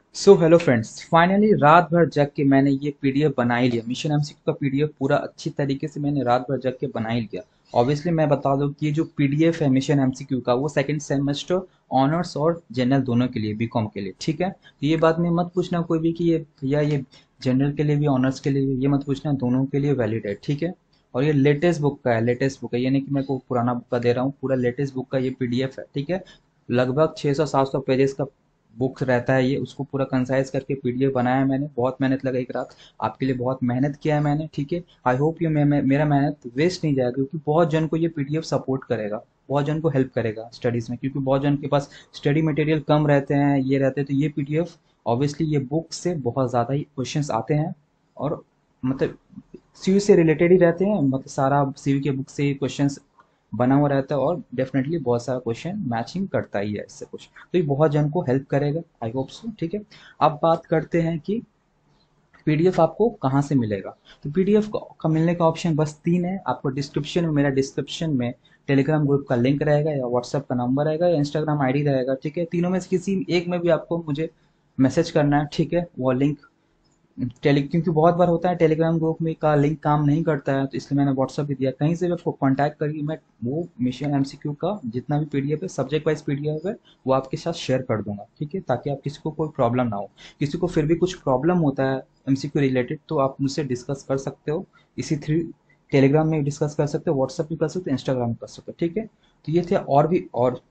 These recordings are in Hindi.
सो हेलो फ्रेंड्स, फाइनली रात भर जग के मैंने ये पीडीएफ बना ही लिया। मिशन एमसीक्यू का पीडीएफ पूरा अच्छी तरीके से मैंने रात भर जग के बना ही लिया। ऑब्वियसली मैं बता दूं कि ये जो पीडीएफ है मिशन एमसीक्यू का, वो सेकंड सेमेस्टर ऑनर्स और जनरल दोनों के लिए, बीकॉम के लिए, ठीक है। तो ये बात में मत पूछना कोई भी कि ये भैया ये जनरल के लिए भी ऑनर्स के लिए भी, ये मत पूछना, दोनों के लिए वैलिड है, ठीक है। और ये लेटेस्ट बुक का है, लेटेस्ट बुक है, ये नहीं कि मैं को पुराना बुक का दे रहा हूँ, पूरा लेटेस्ट बुक का ये पीडीएफ है, ठीक है। लगभग 600-700 पेजेस का बुक्स रहता है ये, उसको पूरा कंसाइज करके पीडीएफ बनाया है मैंने। बहुत मेहनत लगा एक रात, आपके लिए बहुत मेहनत किया है मैंने, ठीक है। आई होप ये मेरा मेहनत वेस्ट नहीं जाएगा, क्योंकि बहुत जन को ये पीडीएफ सपोर्ट करेगा, बहुत जन को हेल्प करेगा स्टडीज में, क्योंकि बहुत जन के पास स्टडी मटेरियल कम रहते हैं, ये रहते हैं। तो ये पीडीएफ ऑब्वियसली ये बुक से बहुत ज़्यादा ही क्वेश्चंस आते हैं, और मतलब सीयू से रिलेटेड ही रहते हैं, मतलब सारा सीयू के बुक से क्वेश्चंस बना हुआ रहता है, और डेफिनेटली बहुत सारा क्वेश्चन मैचिंग करता ही है इससे कुछ। तो ये बहुत जन को हेल्प करेगा, आई होप सो, ठीक है। अब बात करते हैं कि पीडीएफ आपको कहाँ से मिलेगा। तो पीडीएफ का मिलने का ऑप्शन बस तीन है। आपको डिस्क्रिप्शन में, मेरा डिस्क्रिप्शन में टेलीग्राम ग्रुप का लिंक रहेगा, या व्हाट्सएप का नंबर रहेगा, या इंस्टाग्राम आईडी रहेगा, ठीक है। तीनों में से किसी एक में भी आपको मुझे मैसेज करना है, ठीक है। वो लिंक क्योंकि बहुत बार होता है टेलीग्राम ग्रुप में का लिंक काम नहीं करता है, तो इसलिए मैंने व्हाट्सअप भी दिया। कहीं से भी आपको कांटेक्ट करके मैं वो मिशन एमसीक्यू का जितना भी पीडीएफ है, सब्जेक्ट वाइज पीडीएफ है, वो आपके साथ शेयर कर दूंगा, ठीक है, ताकि आप किसी को कोई प्रॉब्लम ना हो। किसी को फिर भी कुछ प्रॉब्लम होता है एमसीक्यू रिलेटेड, तो आप मुझसे डिस्कस कर सकते हो। इसी थ्रू टेलीग्राम में डिस्कस कर सकते हो, व्हाट्सएप भी कर सकते हो, इंस्टाग्राम में कर सकते हो, ठीक है। तो ये थे, और भी और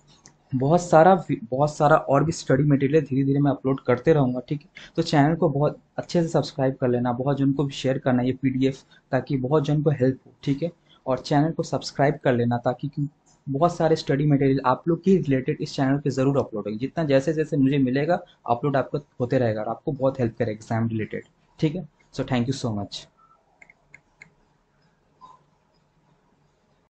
बहुत सारा और भी स्टडी मटेरियल धीरे धीरे मैं अपलोड करते रहूँगा, ठीक है। तो चैनल को बहुत अच्छे से सब्सक्राइब कर लेना, बहुत जन को भी शेयर करना ये पीडीएफ, ताकि बहुत जन को हेल्प हो, ठीक है। और चैनल को सब्सक्राइब कर लेना, ताकि बहुत सारे स्टडी मटेरियल आप लोग की रिलेटेड इस चैनल पे ज़रूर अपलोड होगी। जितना जैसे जैसे मुझे मिलेगा अपलोड आपको होते रहेगा, और आपको बहुत हेल्प करेगा एग्जाम रिलेटेड, ठीक है। So thank you so much.